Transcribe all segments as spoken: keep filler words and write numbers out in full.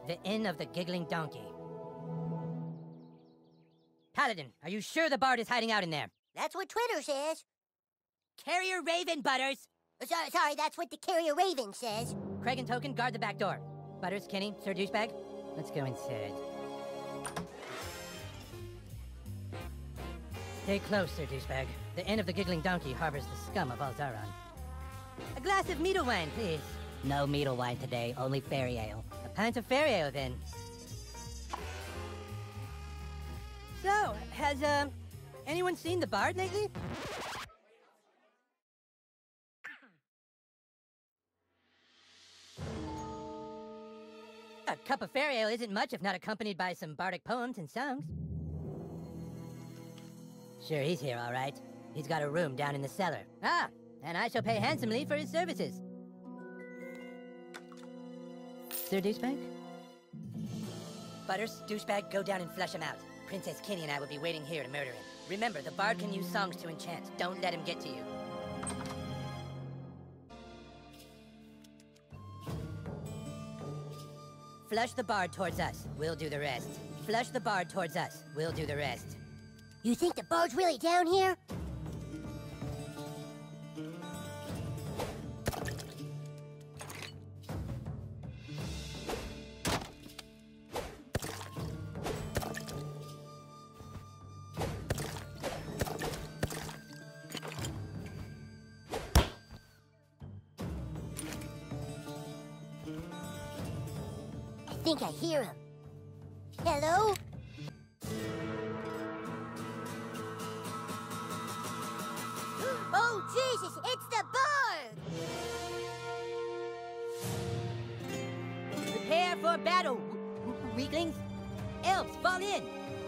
The Inn of the Giggling Donkey. Paladin, are you sure the bard is hiding out in there? That's what Twitter says. Carrier Raven, Butters! So, sorry, that's what the Carrier Raven says. Craig and Token, guard the back door. Butters, Kenny, Sir Douchebag, let's go inside. Stay close, Sir Douchebag. The Inn of the Giggling Donkey harbors the scum of Alzaron. A glass of meadle wine, please. No meadle wine today, only fairy ale. A pint of fairy ale, then. So, has, uh, anyone seen the bard lately? A cup of fairy ale isn't much if not accompanied by some bardic poems and songs. Sure, he's here, all right. He's got a room down in the cellar. Ah, and I shall pay handsomely for his services. Sir Douchebag? Butters, Douchebag, go down and flush him out. Princess Kenny and I will be waiting here to murder him. Remember, the bard can use songs to enchant. Don't let him get to you. Flush the bard towards us. We'll do the rest. Flush the bard towards us. We'll do the rest. You think the bard's really down here? I think I hear him. Hello? Oh, Jesus, it's the bard! Prepare for battle, weaklings. Elves, fall in.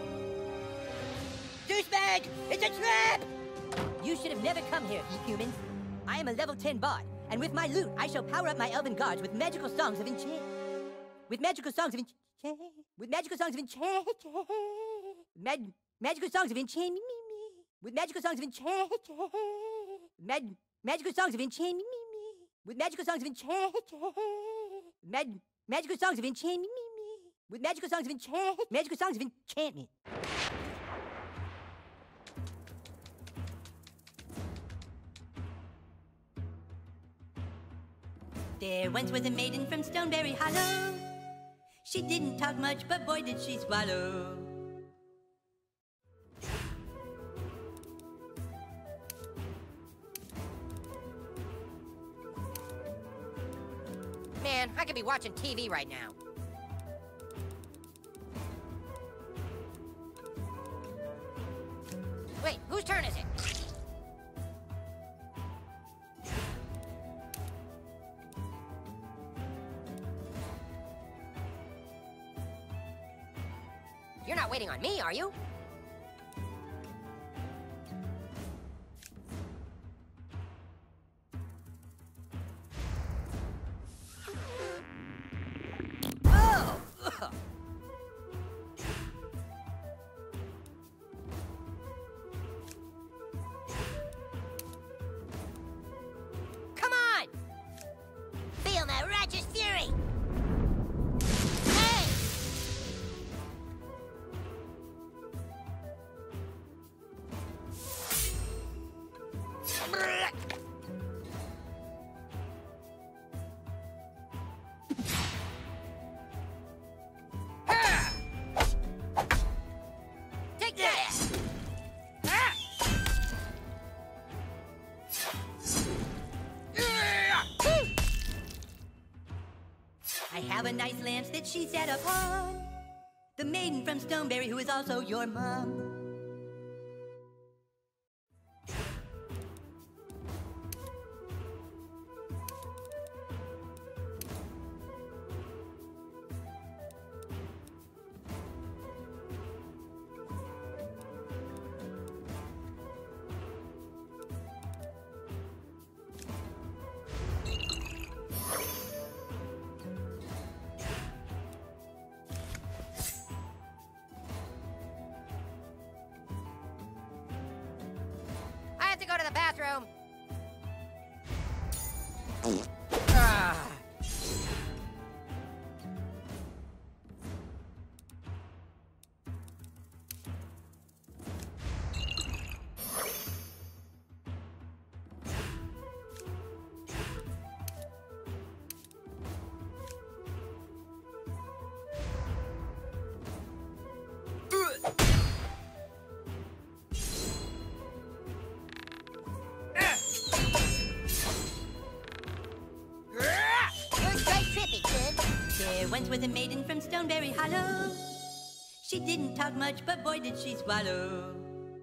Douchebag, it's a trap! You should have never come here, you humans. I am a level ten bard, and with my loot, I shall power up my elven guards with magical songs of enchant. With magical songs of enchant. With magical songs of enchant. Mag magical songs of enchant. With magical songs of enchant. Mag magical songs of enchant. With magical songs of enchant. Mag magical songs of enchant. With magical songs of enchant. Magical songs of enchantment. There once was a maiden from Stoneberry Hollow. She didn't talk much, but boy did she swallow. Man, I could be watching T V right now. Wait, whose turn is it? You're not waiting on me, are you? Oh! Come on! Feel my righteous fury! Take that! I have a nice lance that she set upon. The maiden from Stoneberry who is also your mom. I have to go to the bathroom. Ah. once was a maiden from Stoneberry Hollow. She didn't talk much, but boy did she swallow.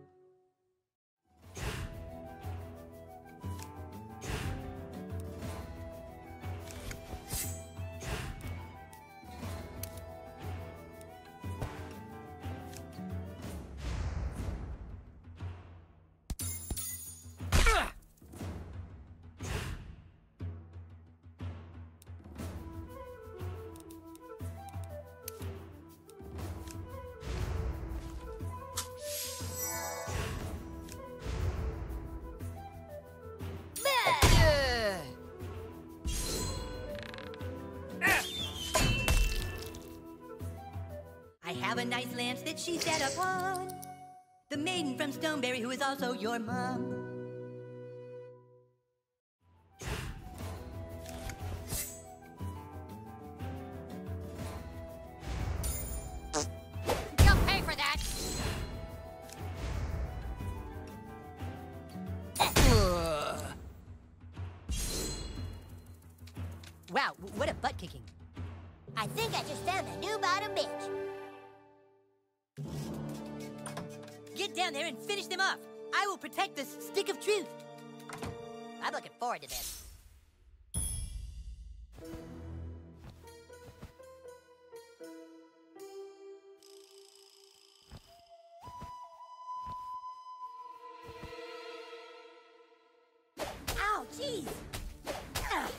I have a nice lance that she set upon, the maiden from Stoneberry who is also your mom. You'll pay for that! Wow, what a butt kicking. I think I just found a new bottom bitch. Get down there and finish them off. I will protect this stick of truth. I'm looking forward to this. Ow, jeez. Ah.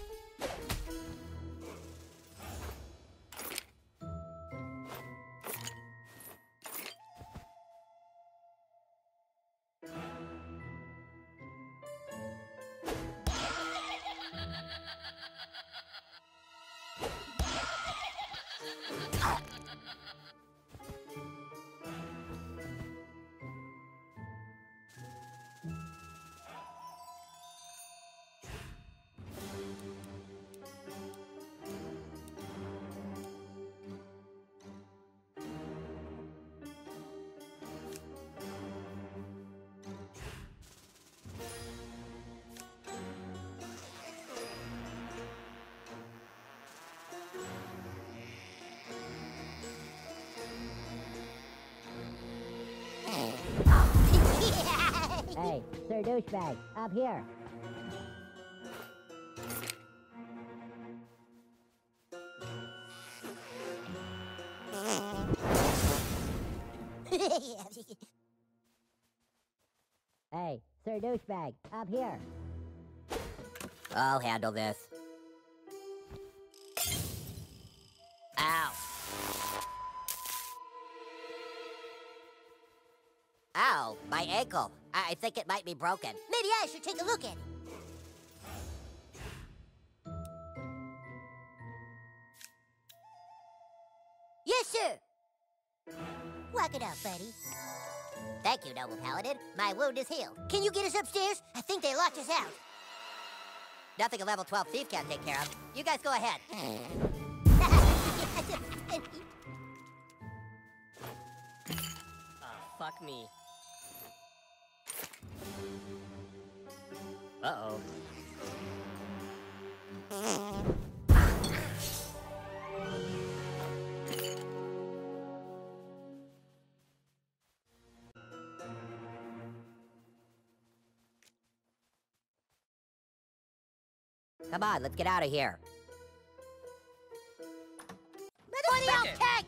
Hey, Sir Douchebag, up here. Hey, Sir Douchebag, up here. I'll handle this. Ow. Ow, my ankle. I, I think it might be broken. Maybe I should take a look at it. Yes, sir. Walk it out, buddy. Thank you, Noble Paladin. My wound is healed. Can you get us upstairs? I think they locked us out. Nothing a level twelve thief can't take care of. You guys go ahead. Oh, fuck me. Uh-oh. Come on, let's get out of here. Money out, tag!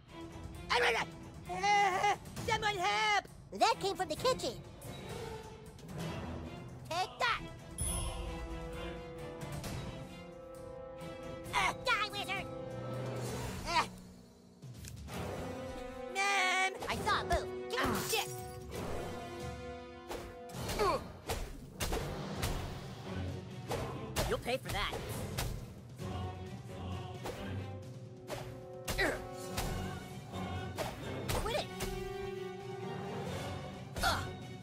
Someone help! That came from the kitchen. Take that! Uh, die, wizard! Uh. Man! I saw a move. Get Ah, shit! You'll pay for that. Quit it! Ugh.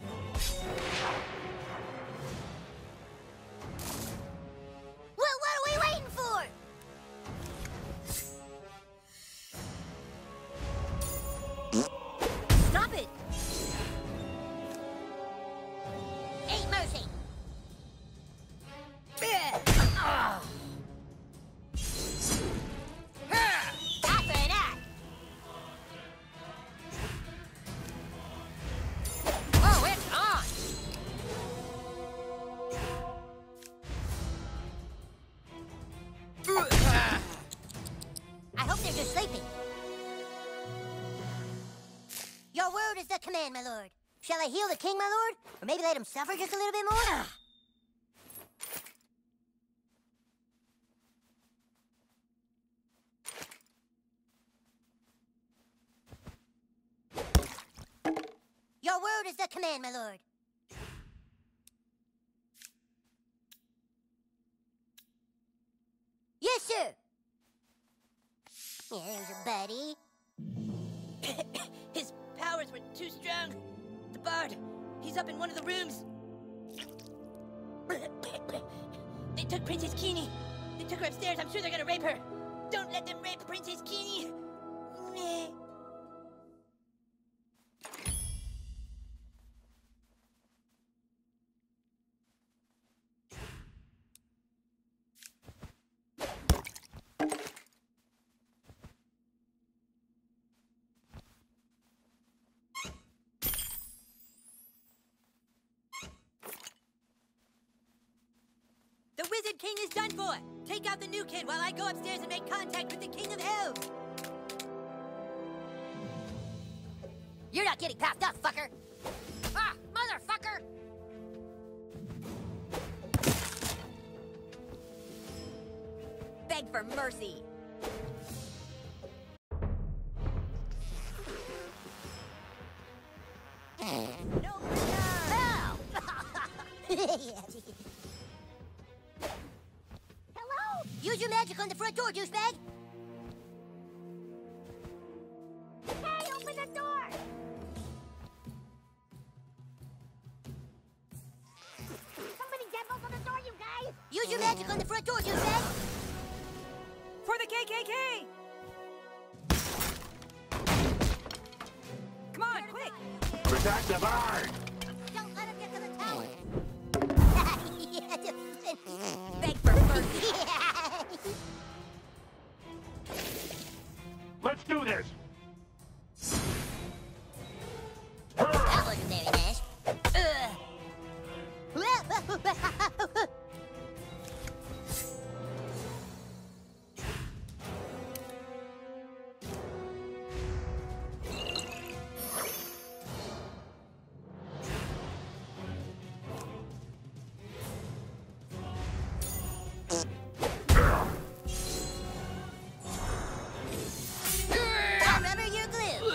Well, what are we waiting for? Stop it! Ain't mercy. Ah. the command, my lord. Shall I heal the king, my lord? Or maybe let him suffer just a little bit more? Your word is the command, my lord. Yes, sir. Yeah, there's your buddy. His powers were too strong. The bard, he's up in one of the rooms. They took Princess Keene. They took her upstairs. I'm sure they're gonna rape her. Don't let them rape Princess Keene. The Wizard King is done for! Take out the new kid while I go upstairs and make contact with the King of Elves! You're not getting past us, fucker! Ah, motherfucker! Beg for mercy. No, no! Hello? Use your magic on the front door, douchebag! Hey, open the door! Somebody devils on the door, you guys! Use your magic on the front door, douchebag! For the K K K! Come on, quick! Protect the bard! Don't let him get to the tower! Beg for mercy. Let's do this! That wasn't very nice. Remember your glue.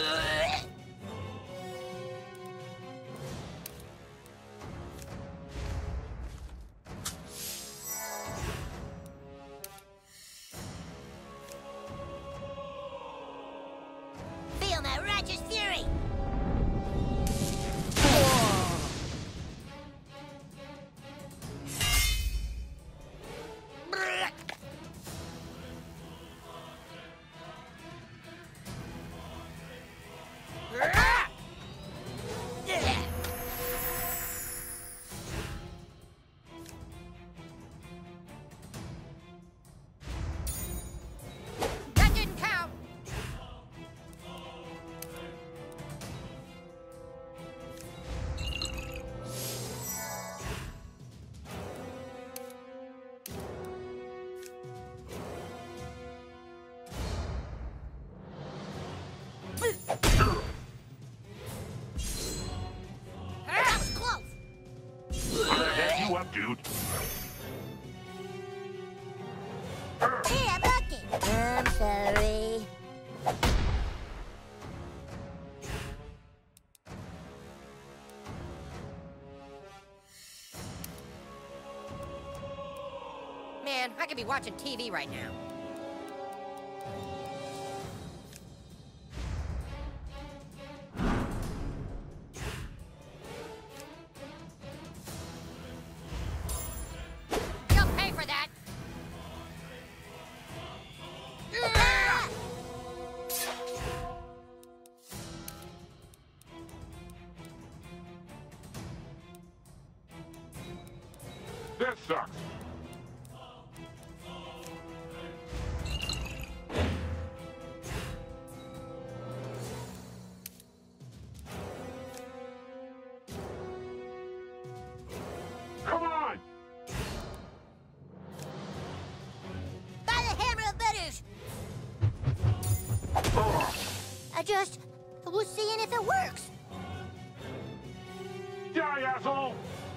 Feel my righteous fury! That didn't count! That was close! I'm gonna head you up, dude. Hey, I'm looking! I'm sorry. Man, I could be watching T V right now. You'll pay for that. This sucks. Come on! By the hammer of butters! Oh, I just was seeing if it works. die, asshole!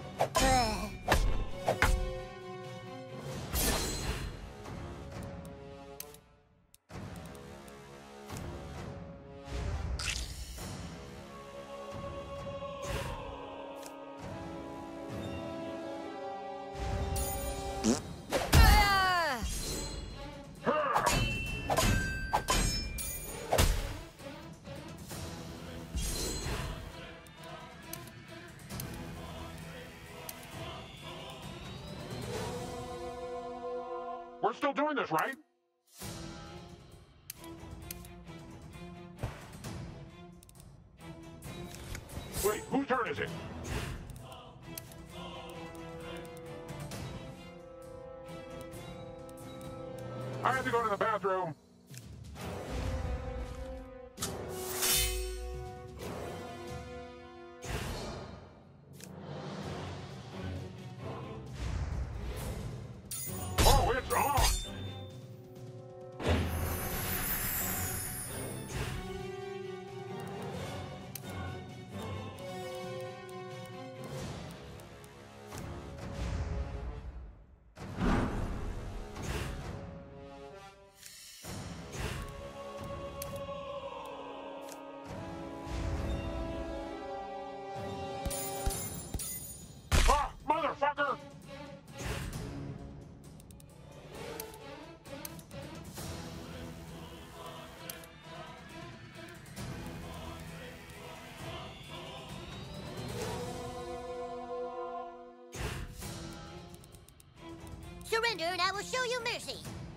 We're still doing this, right? Wait, whose turn is it? I had to go to the bathroom. Oh, it's on! Ah, motherfucker! Surrender and I will show you mercy.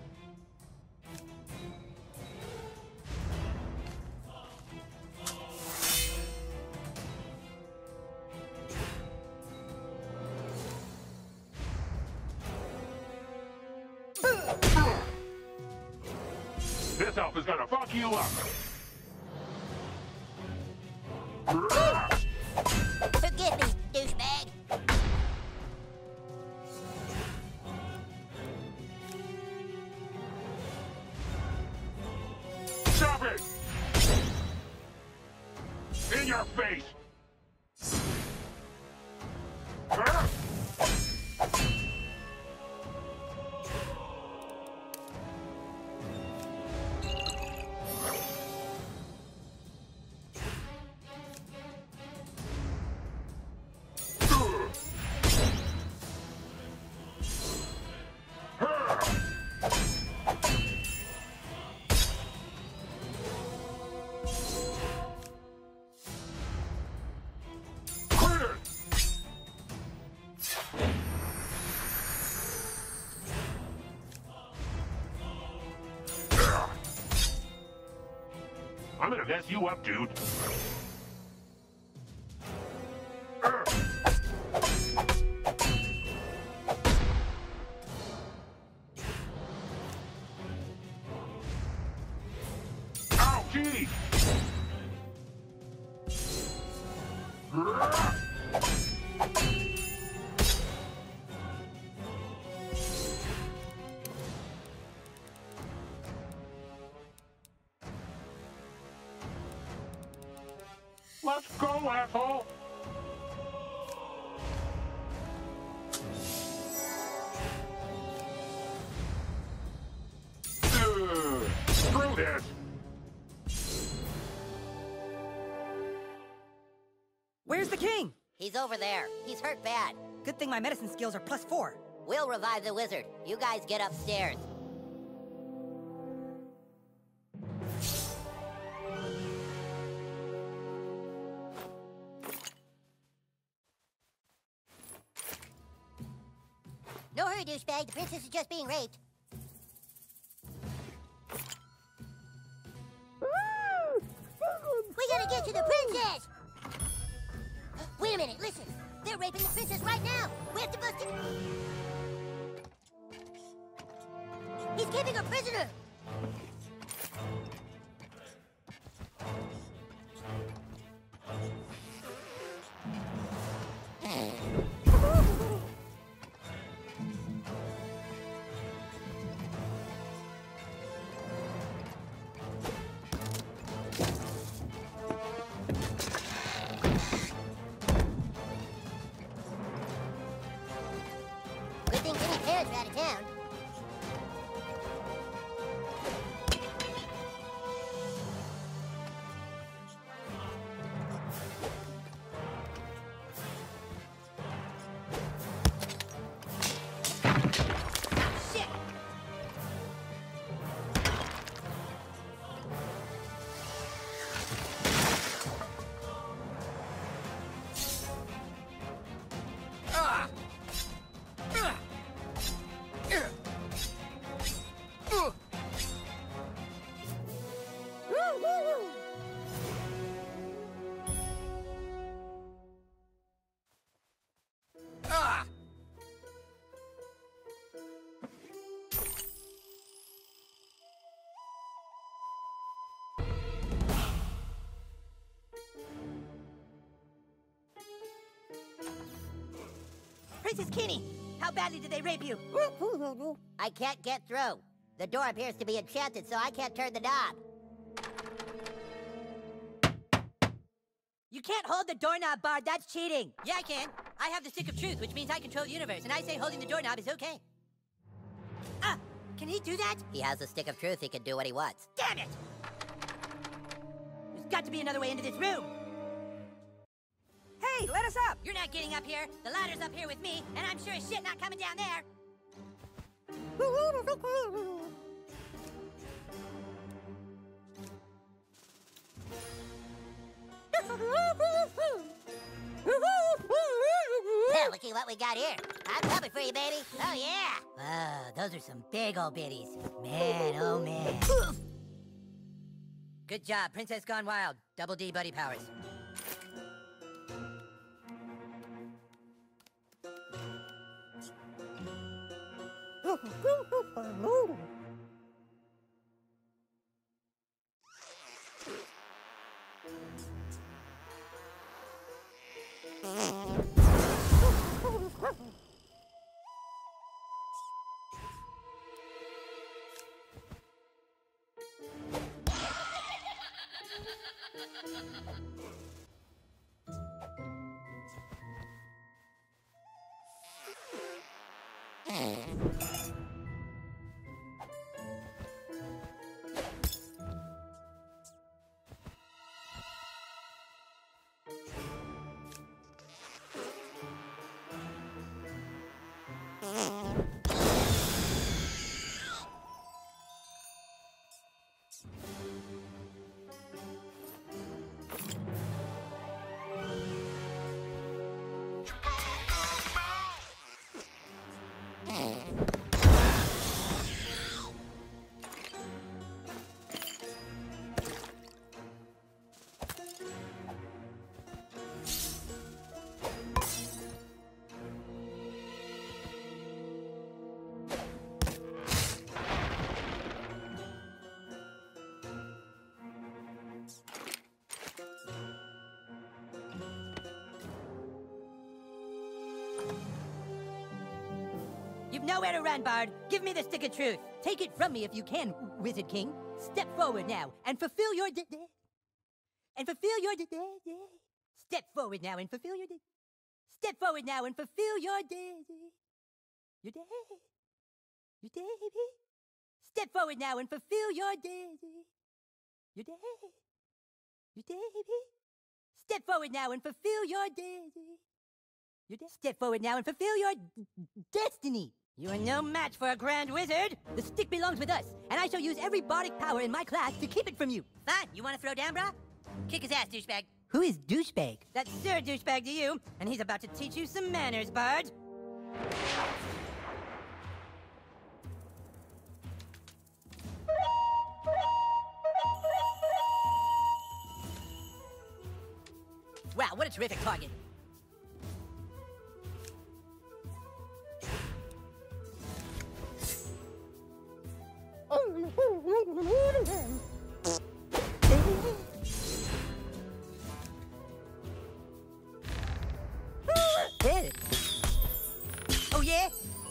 This elf is gonna fuck you up! Forgive me, douchebag. Stop it! In your face! Huh? I'm gonna mess you up, dude. Ow, gee! Let's go, asshole! Ugh, screw this! Where's the king? He's over there. He's hurt bad. Good thing my medicine skills are plus four. We'll revive the wizard. You guys get upstairs. No hurry, douchebag. The princess is just being raped. We gotta get to the princess! Wait a minute, listen. They're raping the princess right now. We have to bust it. He's keeping her prisoner. Princess Kenny, how badly did they rape you? I can't get through. The door appears to be enchanted, so I can't turn the knob. You can't hold the doorknob, Bard. That's cheating. Yeah, I can. I have the stick of truth, which means I control the universe, and I say holding the doorknob is okay. Ah, can he do that? He has the stick of truth. He can do what he wants. Damn it! There's got to be another way into this room. Hey, let us up! You're not getting up here. The ladder's up here with me, and I'm sure as shit not coming down there. Well, looky what we got here. I'm coming for you, baby. Oh, yeah. Oh, those are some big old biddies. Man, oh man. Good job, Princess Gone Wild. Double D buddy powers. You've nowhere to run, Bard. Give me the stick of truth. Take it from me if you can, Wizard King. Step forward now and fulfill your de- de- and fulfill your de- de- de- Step forward now and fulfill your de- Step forward now and fulfill your de- de- your day. Your day. Step forward now and fulfill your day. Your day. Your day. Step forward now and fulfill your day. Your day. Step forward now and fulfill your d- destiny. You are no match for a grand wizard. The stick belongs with us, and I shall use every bardic power in my class to keep it from you. Fine. You want to throw down, brah? Kick his ass, douchebag. Who is douchebag? That's Sir Douchebag to you, and he's about to teach you some manners, Bard. Wow, what a terrific target. Hit it. Oh, yeah?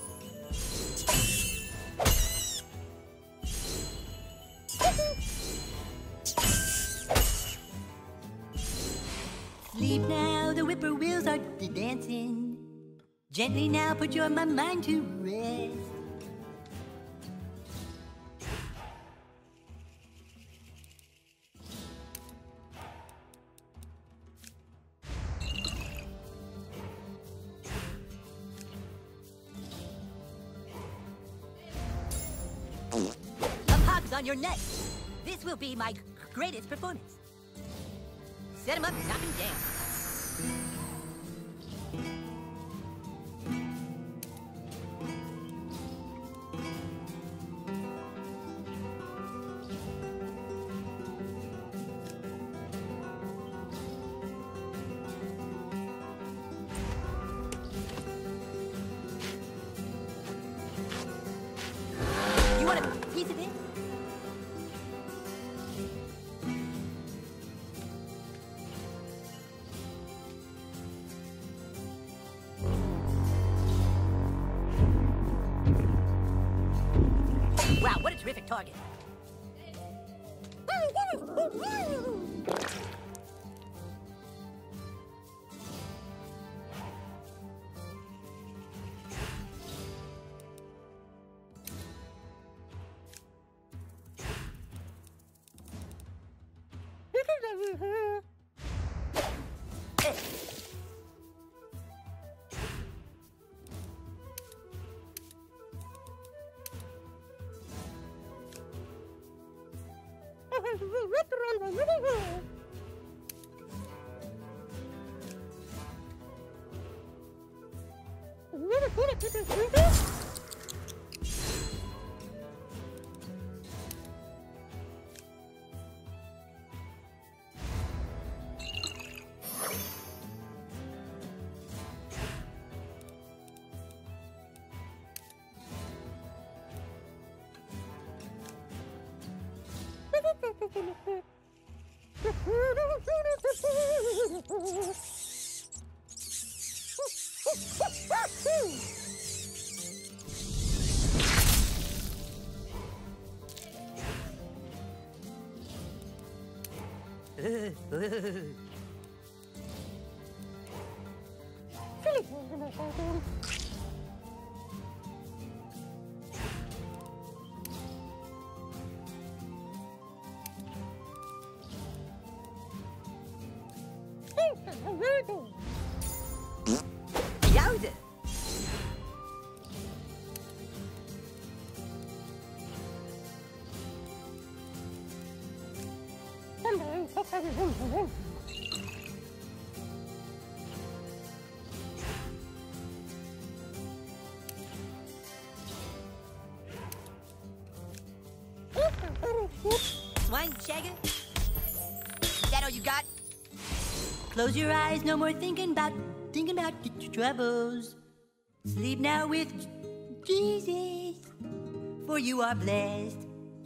Sleep now, the whippoorwills are dancing. Gently now, put your my mind to rest. A hog's on your neck. This will be my greatest performance. Set him up, knock him down. You want a piece of it? Wow, what a terrific target. Yowza! Swine shagger? Is that all you got? Close your eyes, no more thinking about, thinking about your troubles. Sleep now with Jesus, for you are blessed.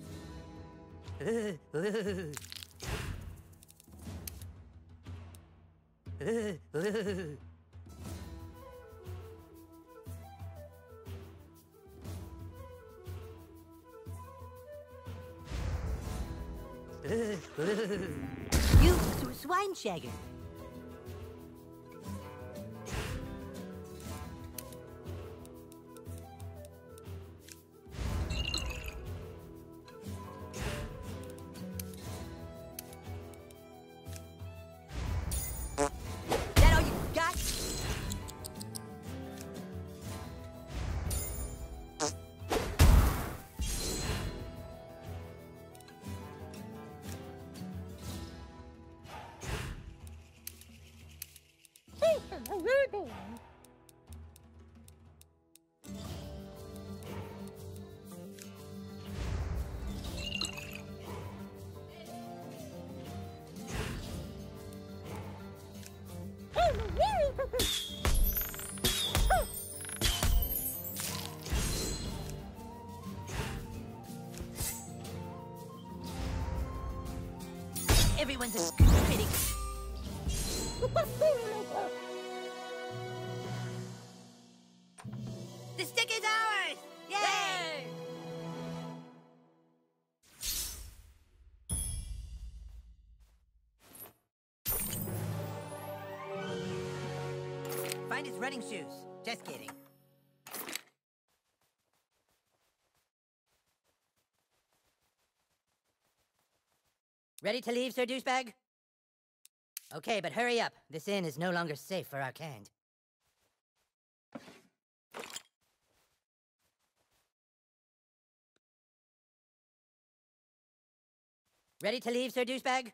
You sw swine shagger. That all you got? Everyone's a critic. The stick is ours! Yay! Yay! Find his running shoes. Just kidding. Ready to leave, Sir Douchebag? Okay, but hurry up. This inn is no longer safe for our kind. Ready to leave, Sir Douchebag?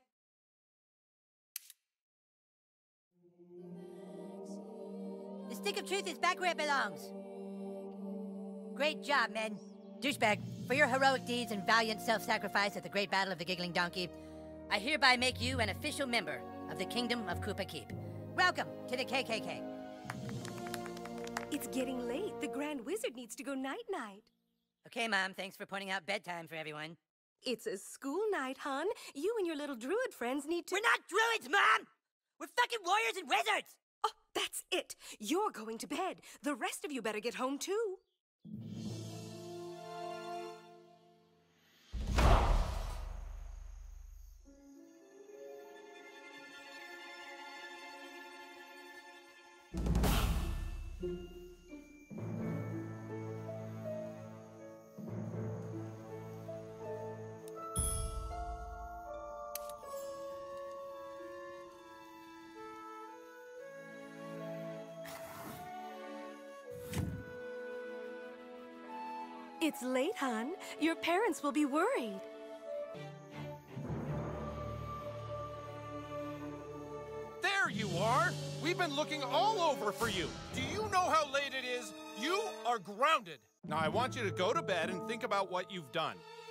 The stick of truth is back where it belongs. Great job, men. Douchebag, for your heroic deeds and valiant self-sacrifice at the Great Battle of the Giggling Donkey, I hereby make you an official member of the Kingdom of Koopa Keep. Welcome to the K K K. It's getting late. The Grand Wizard needs to go night-night. Okay, Mom, thanks for pointing out bedtime for everyone. It's a school night, hon. You and your little druid friends need to— We're not druids, Mom! We're fucking warriors and wizards! Oh, that's it. You're going to bed. The rest of you better get home, too. It's late, hon. Your parents will be worried. There you are! We've been looking all over for you. Do you know how late it is? You are grounded. Now I want you to go to bed and think about what you've done.